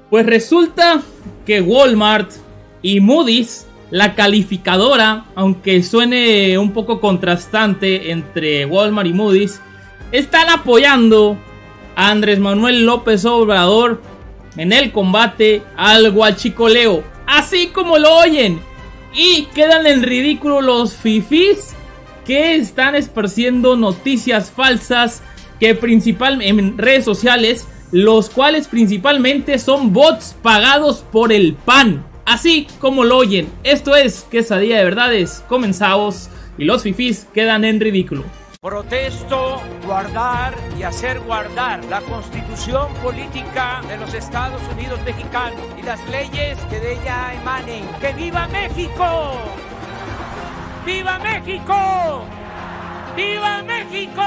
Pues resulta que Walmart y Moody's, la calificadora, aunque suene un poco contrastante entre Walmart y Moody's, están apoyando a Andrés Manuel López Obrador en el combate al huachicoleo, así como lo oyen. Y quedan en ridículo los fifís que están esparciendo noticias falsas que en redes sociales, los cuales principalmente son bots pagados por el PAN, así como lo oyen. Esto es Quesadilla de Verdades. Comenzamos y los fifís quedan en ridículo. Protesto guardar y hacer guardar la Constitución política de los Estados Unidos mexicanos y las leyes que de ella emanen. ¡Que viva México! ¡Viva México! ¡Viva México!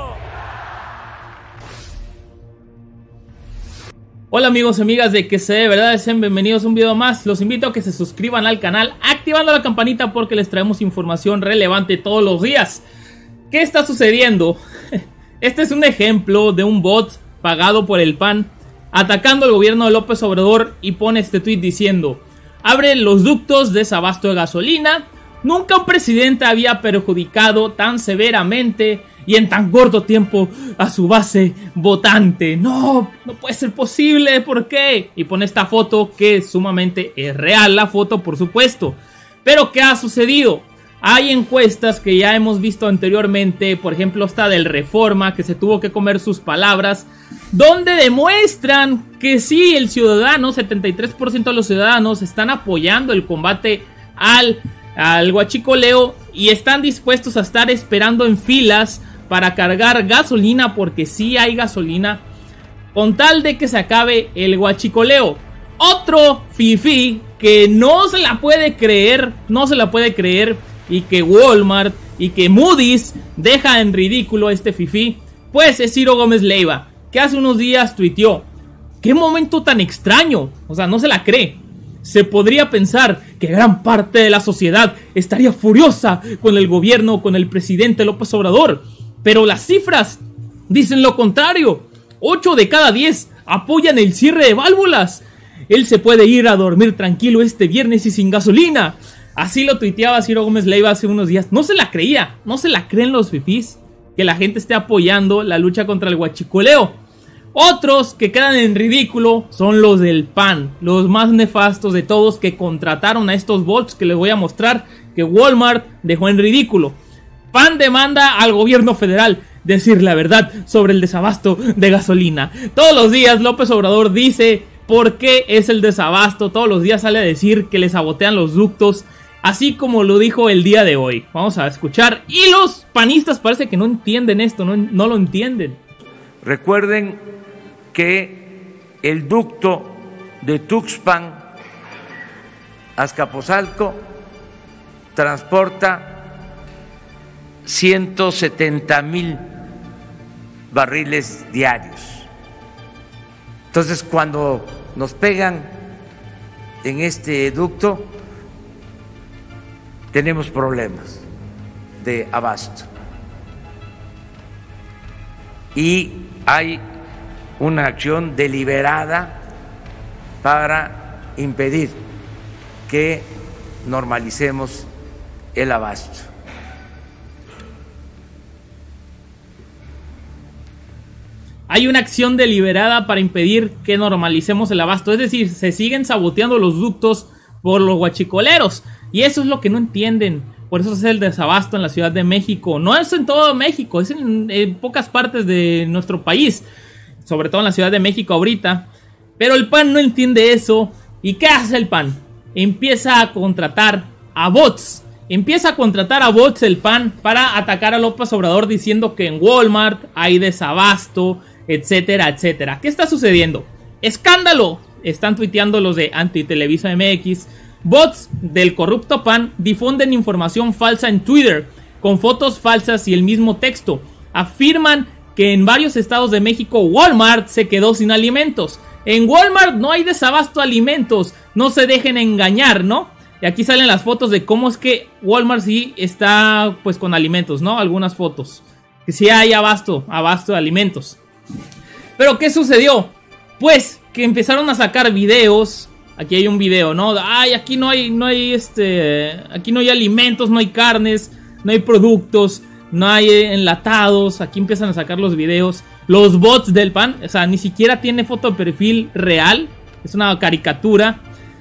Hola amigos y amigas de Quesadilla de Verdades, sean bienvenidos a un video más. Los invito a que se suscriban al canal activando la campanita porque les traemos información relevante todos los días. ¿Qué está sucediendo? Este es un ejemplo de un bot pagado por el PAN atacando al gobierno de López Obrador y pone este tweet diciendo: abre los ductos de desabasto de gasolina. Nunca un presidente había perjudicado tan severamente y en tan corto tiempo a su base votante. No puede ser posible, ¿por qué? Y pone esta foto que sumamente es real, la foto por supuesto. Pero ¿qué ha sucedido? Hay encuestas que ya hemos visto anteriormente, por ejemplo esta del Reforma, que se tuvo que comer sus palabras, donde demuestran que sí, el ciudadano, 73% de los ciudadanos están apoyando el combate al huachicoleo y están dispuestos a estar esperando en filas para cargar gasolina, porque sí hay gasolina, con tal de que se acabe el huachicoleo. Otro fifí que no se la puede creer, y que Walmart y que Moody's deja en ridículo a este fifí, pues es Ciro Gómez Leiva, que hace unos días tuiteó: qué momento tan extraño, o sea, no se la cree. Se podría pensar que gran parte de la sociedad estaría furiosa con el gobierno, con el presidente López Obrador, pero las cifras dicen lo contrario. 8 de cada 10 apoyan el cierre de válvulas. Él se puede ir a dormir tranquilo este viernes y sin gasolina. Así lo tuiteaba Ciro Gómez Leiva hace unos días. No se la creía, no se la creen los fifís que la gente esté apoyando la lucha contra el huachicoleo. Otros que quedan en ridículo son los del PAN, los más nefastos de todos, que contrataron a estos bots que les voy a mostrar, que Walmart dejó en ridículo. PAN demanda al gobierno federal decir la verdad sobre el desabasto de gasolina. Todos los días López Obrador dice por qué es el desabasto, todos los días sale a decir que le sabotean los ductos, así como lo dijo el día de hoy. Vamos a escuchar. Y los panistas parece que no entienden esto, no lo entienden. Recuerden que el ducto de Tuxpan a Azcapotzalco transporta 170,000 barriles diarios. Entonces, cuando nos pegan en este ducto, tenemos problemas de abasto. Y hay una acción deliberada para impedir que normalicemos el abasto. Hay una acción deliberada para impedir que normalicemos el abasto, es decir, se siguen saboteando los ductos por los huachicoleros, y eso es lo que no entienden. Por eso es el desabasto en la Ciudad de México. No es en todo México, es en pocas partes de nuestro país, sobre todo en la Ciudad de México ahorita. Pero el PAN no entiende eso. ¿Y qué hace el PAN? Empieza a contratar a bots. El PAN para atacar a López Obrador diciendo que en Walmart hay desabasto, etcétera, etcétera. ¿Qué está sucediendo? ¡Escándalo! Están tuiteando los de Antitelevisa MX. Bots del corrupto PAN difunden información falsa en Twitter con fotos falsas y el mismo texto. Afirman que en varios estados de México Walmart se quedó sin alimentos. En Walmart no hay desabasto de alimentos. No se dejen engañar, ¿no? Y aquí salen las fotos de cómo es que Walmart sí está pues con alimentos, ¿no? Algunas fotos. Que sí hay abasto de alimentos. Pero ¿qué sucedió? Pues que empezaron a sacar videos. Aquí hay un video, ¿no? Ay, aquí no hay aquí no hay alimentos, no hay carnes, no hay productos, no hay enlatados. Aquí empiezan a sacar los videos. Los bots del PAN, o sea, ni siquiera tiene foto de perfil real. Es una caricatura.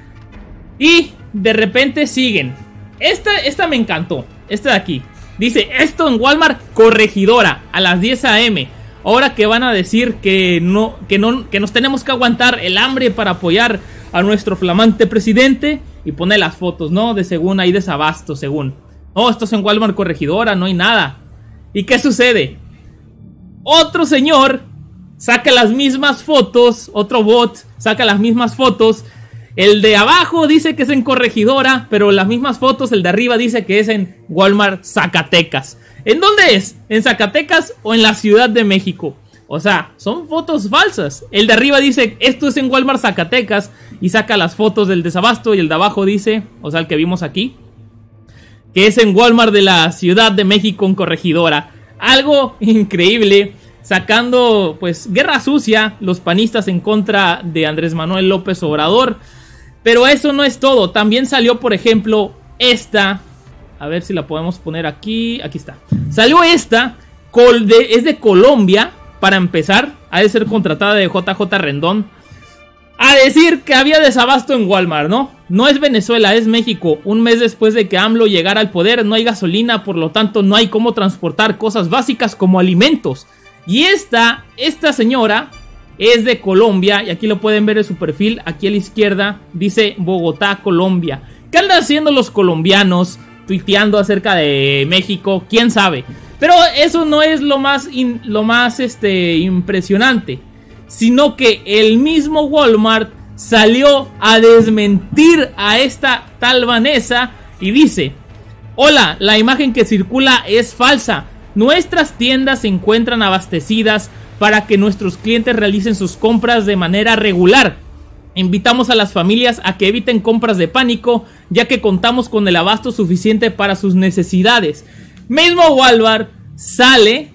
Y de repente siguen. Esta me encantó. Esta de aquí. Dice, esto en Walmart Corregidora a las 10 a.m. Ahora que van a decir que nos tenemos que aguantar el hambre para apoyar a nuestro flamante presidente. Y pone las fotos, ¿no? De según hay desabasto, según. Oh, esto es en Walmart Corregidora, no hay nada. ¿Y qué sucede? Otro señor saca las mismas fotos. Otro bot saca las mismas fotos. El de abajo dice que es en Corregidora, pero las mismas fotos, el de arriba dice que es en Walmart Zacatecas. ¿En dónde es? ¿En Zacatecas o en la Ciudad de México? O sea, son fotos falsas. El de arriba dice, esto es en Walmart Zacatecas, y saca las fotos del desabasto. Y el de abajo dice, o sea, el que vimos aquí, que es en Walmart de la Ciudad de México en Corregidora. Algo increíble. Sacando, pues, guerra sucia los panistas en contra de Andrés Manuel López Obrador. Pero eso no es todo. También salió, por ejemplo, esta. A ver si la podemos poner aquí. Aquí está. Salió esta. Es de Colombia. Para empezar. Ha de ser contratada de JJ Rendón. A decir que había desabasto en Walmart, ¿no? No es Venezuela, es México. Un mes después de que AMLO llegara al poder, no hay gasolina. Por lo tanto, no hay cómo transportar cosas básicas como alimentos. Y esta señora es de Colombia. Y aquí lo pueden ver en su perfil. Aquí a la izquierda dice Bogotá, Colombia. ¿Qué andan haciendo los colombianos tuiteando acerca de México? ¿Quién sabe? Pero eso no es lo más impresionante. Sino que el mismo Walmart salió a desmentir a esta tal Vanessa. Y dice, hola, la imagen que circula es falsa. Nuestras tiendas se encuentran abastecidas para que nuestros clientes realicen sus compras de manera regular. Invitamos a las familias a que eviten compras de pánico, ya que contamos con el abasto suficiente para sus necesidades. Mismo Walmart sale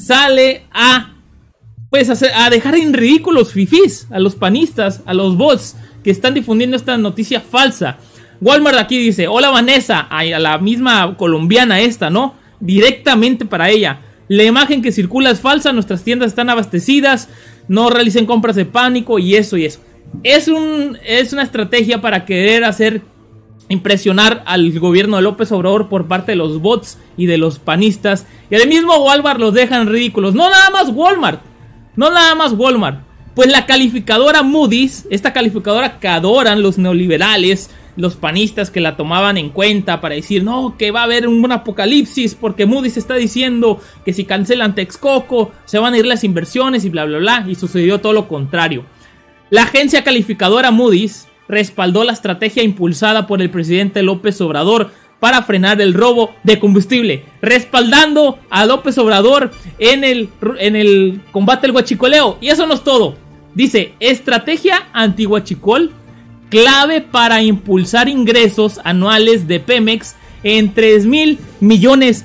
a dejar en ridículo los fifís, a los panistas, a los bots que están difundiendo esta noticia falsa. Walmart aquí dice, hola Vanessa, a la misma colombiana esta, ¿no? Directamente para ella. La imagen que circula es falsa, nuestras tiendas están abastecidas, no realicen compras de pánico y eso. Es una estrategia para querer impresionar al gobierno de López Obrador por parte de los bots y de los panistas. Y al mismo Walmart los dejan ridículos. No nada más Walmart. Pues la calificadora Moody's, esta calificadora que adoran los neoliberales, los panistas que la tomaban en cuenta para decir, no, que va a haber un apocalipsis porque Moody's está diciendo que si cancelan Texcoco se van a ir las inversiones y bla bla bla, y sucedió todo lo contrario. La agencia calificadora Moody's respaldó la estrategia impulsada por el presidente López Obrador para frenar el robo de combustible, respaldando a López Obrador en el combate al huachicoleo. Y eso no es todo. Dice, estrategia anti-huachicol clave para impulsar ingresos anuales de Pemex en $3,000 millones.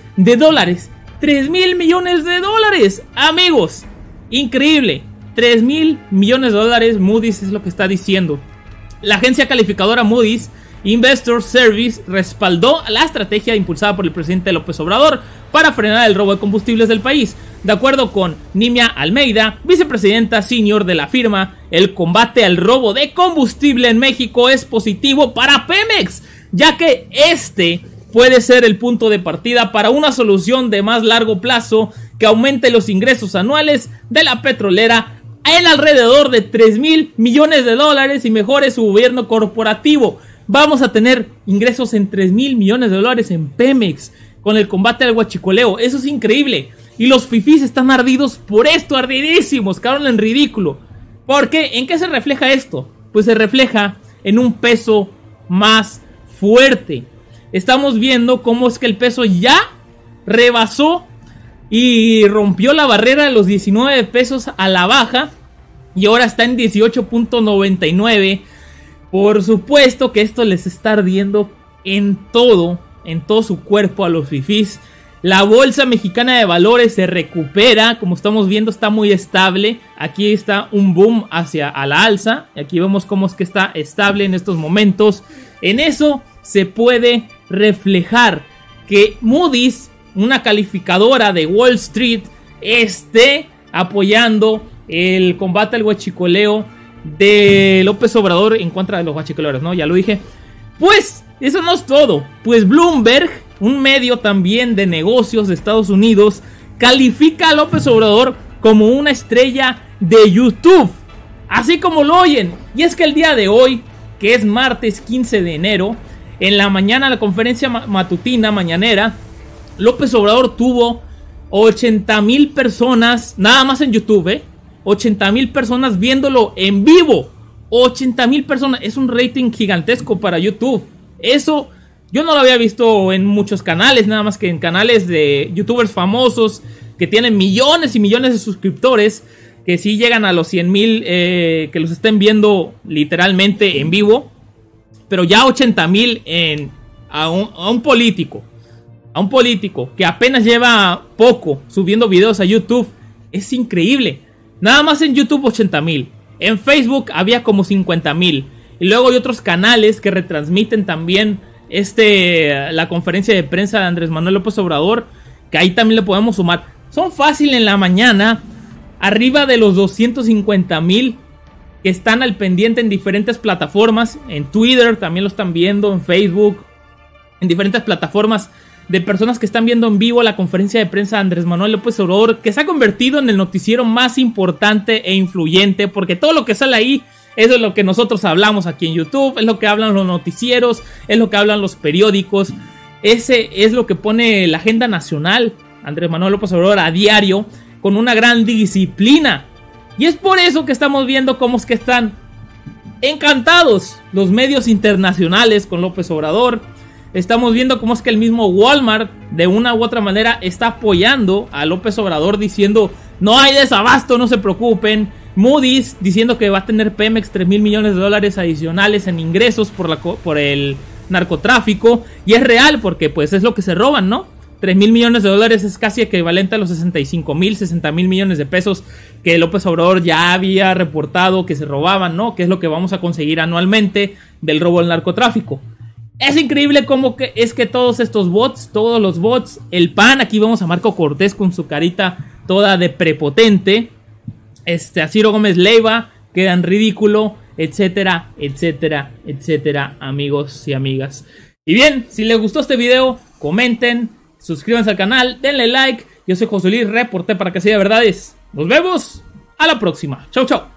$3,000 millones, amigos. Increíble. $3,000 millones. Moody's es lo que está diciendo. La agencia calificadora Moody's Investor Service respaldó la estrategia impulsada por el presidente López Obrador para frenar el robo de combustibles del país. De acuerdo con Nimia Almeida, vicepresidenta senior de la firma, el combate al robo de combustible en México es positivo para Pemex, ya que este puede ser el punto de partida para una solución de más largo plazo que aumente los ingresos anuales de la petrolera en alrededor de $3,000 millones y mejore su gobierno corporativo. Vamos a tener ingresos en $3,000 millones en Pemex con el combate al huachicoleo. Eso es increíble. Y los fifís están ardidos por esto, ardidísimos, quedaron en ridículo. ¿Por qué? ¿En qué se refleja esto? Pues se refleja en un peso más fuerte. Estamos viendo cómo es que el peso ya rebasó y rompió la barrera de los 19 pesos a la baja. Y ahora está en 18.99. Por supuesto que esto les está ardiendo en todo su cuerpo a los fifís. La bolsa mexicana de valores se recupera, como estamos viendo está muy estable. Aquí está un boom a la alza. Aquí vemos cómo es que está estable en estos momentos. En eso se puede reflejar que Moody's, una calificadora de Wall Street, esté apoyando el combate al huachicoleo de López Obrador en contra de los huachicoleros, ¿no? Ya lo dije. Pues eso no es todo. Pues Bloomberg, un medio también de negocios de Estados Unidos, califica a López Obrador como una estrella de YouTube. Así como lo oyen. Y es que el día de hoy, que es martes 15 de enero, en la mañana, la conferencia matutina, mañanera, López Obrador tuvo 80,000 personas, nada más en YouTube, 80,000 personas viéndolo en vivo. 80,000 personas, es un rating gigantesco para YouTube. Eso yo no lo había visto en muchos canales, nada más que en canales de youtubers famosos que tienen millones y millones de suscriptores, que sí llegan a los 100,000 que los estén viendo literalmente en vivo. Pero ya 80,000 a un político que apenas lleva poco subiendo videos a YouTube, es increíble. Nada más en YouTube 80,000. En Facebook había como 50,000. Y luego hay otros canales que retransmiten también la conferencia de prensa de Andrés Manuel López Obrador, que ahí también le podemos sumar. Son fácil en la mañana arriba de los 250,000 que están al pendiente en diferentes plataformas. En Twitter también lo están viendo, en Facebook, en diferentes plataformas de personas que están viendo en vivo la conferencia de prensa de Andrés Manuel López Obrador, que se ha convertido en el noticiero más importante e influyente, porque todo lo que sale ahí, eso es lo que nosotros hablamos aquí en YouTube, es lo que hablan los noticieros, es lo que hablan los periódicos, ese es lo que pone la agenda nacional Andrés Manuel López Obrador a diario, con una gran disciplina. Y es por eso que estamos viendo cómo es que están encantados los medios internacionales con López Obrador. Estamos viendo cómo es que el mismo Walmart, de una u otra manera, está apoyando a López Obrador, diciendo no hay desabasto, no se preocupen. Moody's diciendo que va a tener Pemex 3,000 millones de dólares adicionales en ingresos por el narcotráfico. Y es real, porque pues es lo que se roban, ¿no? 3,000 millones de dólares es casi equivalente a los 65,000, 60,000 millones de pesos que López Obrador ya había reportado que se robaban, ¿no? Que es lo que vamos a conseguir anualmente del robo al narcotráfico. Es increíble cómo es que todos estos bots, todos los bots, el PAN, aquí vemos a Marco Cortés con su carita toda de prepotente, a Ciro Gómez Leiva, queda en ridículo, etcétera, etcétera, etcétera, amigos y amigas. Y bien, si les gustó este video, comenten, suscríbanse al canal, denle like. Yo soy José Luis, reporté para que sea verdades. Nos vemos a la próxima. Chau, chau.